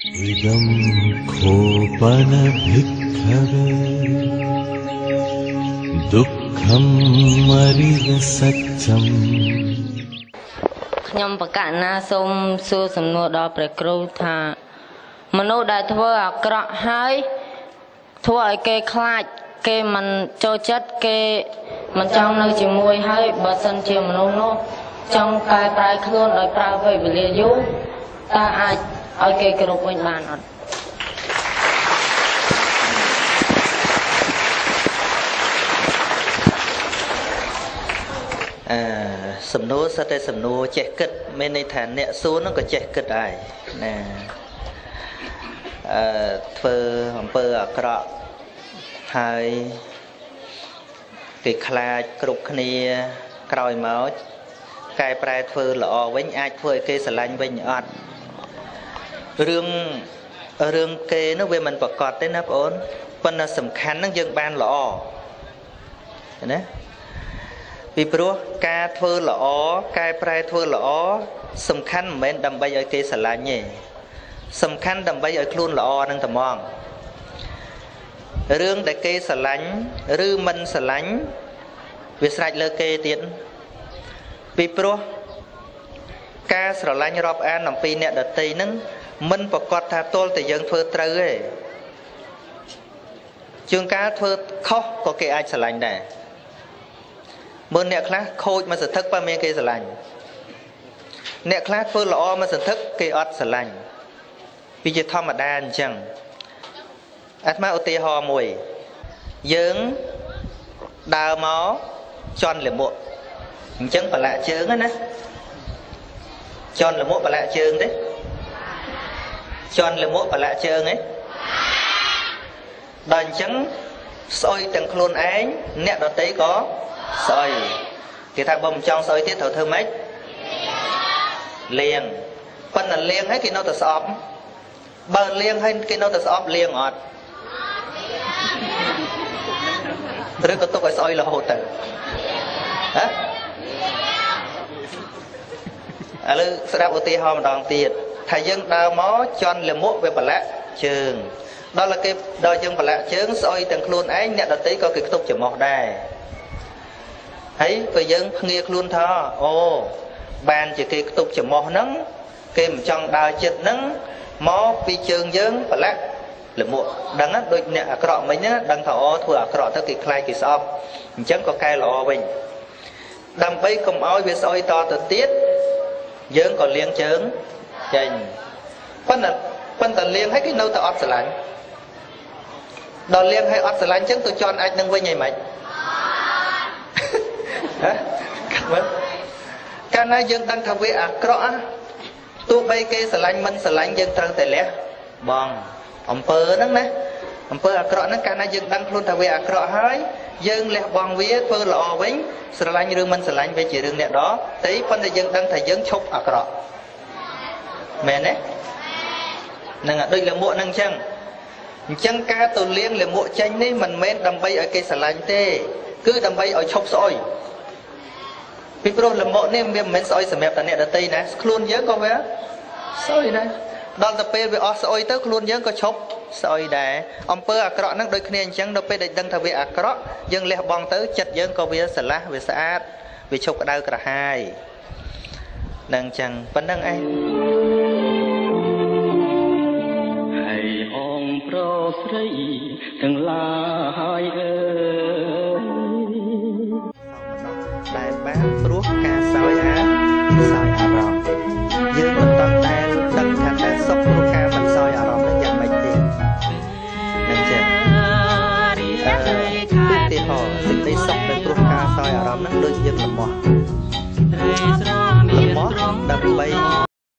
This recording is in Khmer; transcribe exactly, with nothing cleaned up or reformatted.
Idam khopana bhikkhave dukkham mariga satcham ខ្ញុំបកណាសូមសួរសំណួរដល់ព្រះគ្រូថាមនុស្សដែលធ្វើអាក្រក់ហើយធ្វើឲ្យគេខ្លាចគេមិនចូលចិត្តគេមិនចង់នៅជាមួយហើយបើសិនជាមនុស្សនោះចង់កែប្រែខ្លួនដោយប្រើពេលវេលាយូរតើអាចឲ្យគេគោរពវិញបានអត់អឺសំណួរសិតតែសំណួរចេះគិតមានន័យថាអ្នកសួរនោះក៏ចេះគិតដែរណាអឺធ្វើអំពើអាក្រក់ហើយគេខ្លាចគ្រប់គ្នាក្រោយមកកែប្រែធ្វើល្អវិញអាចធ្វើឲ្យគេស្រឡាញ់វិញអត់រឿងរឿងគេនោះវាមិនប្រកបទេណាបងអូនប៉ុន្តែសំខាន់ហ្នឹងយើងបានល្អណាពីព្រោះការធ្វើល្អកែប្រែធ្វើល្អសំខាន់មិនមែនដើម្បីឲ្យគេស្រឡាញ់ទេសំខាន់ដើម្បីឲ្យខ្លួនល្អនឹងត្មងរឿងដែលគេស្រឡាញ់ឬមិនស្រឡាញ់វាស្រេចលើគេទៀតពីព្រោះការស្រឡាញ់រាប់អានអំពីអ្នកដទៃហ្នឹងមិនប្រកាសថាទល់តែយើងធ្វើត្រូវទេជួនកាលធ្វើខុសក៏គេអាចស្រឡាញ់ដែរមើលអ្នកខ្លះខូចមកសន្ធឹកបើមានគេស្រឡាញ់អ្នកខ្លះធ្វើល្អមកសន្ធឹកគេអត់ស្រឡាញ់វាជាធម្មតាអញ្ចឹងអាត្មាឧទាហរណ៍មួយយើងដើរមកជន់លមុខអញ្ចឹងប្រឡាក់ជើងណាជន់លមុខប្រឡាក់ជើងទេជន់លមុខប្រឡាក់ជើងឯងដល់អញ្ចឹងស្អុយទាំងខ្លួនឯងអ្នកដទៃក៏ស្អុយគេថាបើមិនចង់ស្អុយទៀតត្រូវធ្វើម៉េចលាងប៉ុន្តែលាងហើយគេនៅតែស្អប់បើលាងហើយគេនៅតែស្អប់លាងអត់ឬក៏ទុកឲ្យស្អុយរហូតទៅហ៎ឥឡូវស្ដាប់ឧទាហរណ៍ម្ដងទៀតថាយើងដើរមកជន់លមុខវាប្រឡាក់ជើងដល់តែគេដល់យើងប្រឡាក់ជើងស្អុយទាំងខ្លួនឯងអ្នកដទៃក៏គេខ្ទប់ច្រមុះដែរហើយបើយើងភ្ងាខ្លួនថាអូបានជាគេខ្ទប់ច្រមុះហ្នឹងគេមិនចង់ដើរចិត្តហ្នឹងមកពីជើងយើងប្រឡាក់លមុខដឹងណាដូចអ្នកអាក្រក់មិញណាដឹងថាអូធ្វើអាក្រក់ទៅគេខ្លាចគេស្អប់អញ្ចឹងក៏កែល្អវិញដើម្បីកុំឲ្យវាស្អុយតទៅទៀតយើងក៏លាងជើងចេញប៉ុន្តែប៉ុន្តែលាងឲ្យគេនៅតែអត់ស្រឡាញ់ដល់លាងឲ្យអត់ស្រឡាញ់អញ្ចឹងទៅជន់អាចនឹងវិញអីមិនហ៎កាលណាយើងដឹងថាវាអាក្រក់ទោះបីគេស្រឡាញ់មិនស្រឡាញ់យើងត្រូវតែលះបងអំពើហ្នឹងណាអំពើអាក្រក់ហ្នឹងកាលណាយើងដឹងខ្លួនថាវាអាក្រក់ហើយយើងលះបង់វាធ្វើល្អវិញស្រឡាញ់ឬមិនស្រឡាញ់វាជារឿងអ្នកដទៃប៉ុន្តែយើងដឹងថាយើងឈប់អាក្រក់មែនទេហ្នឹងដូចលមុខហ្នឹងអញ្ចឹងអញ្ចឹងការទៅលាងលមុខចេញនេះមិនមែនដើម្បីឲ្យគេស្រឡាញ់ទេគឺដើម្បីឲ្យឈប់ស្អុយពីព្រោះលមុខនេះវាមិនមែនស្អុយសម្រាប់តែអ្នកដទៃណាខ្លួនយើងក៏វាស្អុយដែរដល់ទៅពេលវាអស់ស្អុយទៅខ្លួនយើងក៏ឈប់ស្អុយដែរអំពើអាក្រក់ហ្នឹងដូចគ្នាអញ្ចឹងដល់ពេលដែលដឹងថាវាអាក្រក់យើងលះបង់ទៅចិត្តយើងក៏វាស្រឡះវាស្អាតវាឈប់ក្តៅក្រហាយនឹងអញ្ចឹងប៉ុណ្្នឹងឯងហើយអងប្រុសស្រីទាំងឡាយអើយដែលបានព្រោះការសោយអាសោយអារម្មណ៍យើងមិនតន់តែដឹងថាតែសុខព្រោះការមិនសោយអារម្មណ៍នឹងយ៉ាងម៉េចទេនឹងចឹងអឺឧទាហរណ៍សេចក្តីសុខដែលព្រោះការសោយអារម្មណ៍នឹងដូចយើងលំមាស់លំមាស់ដើម្បី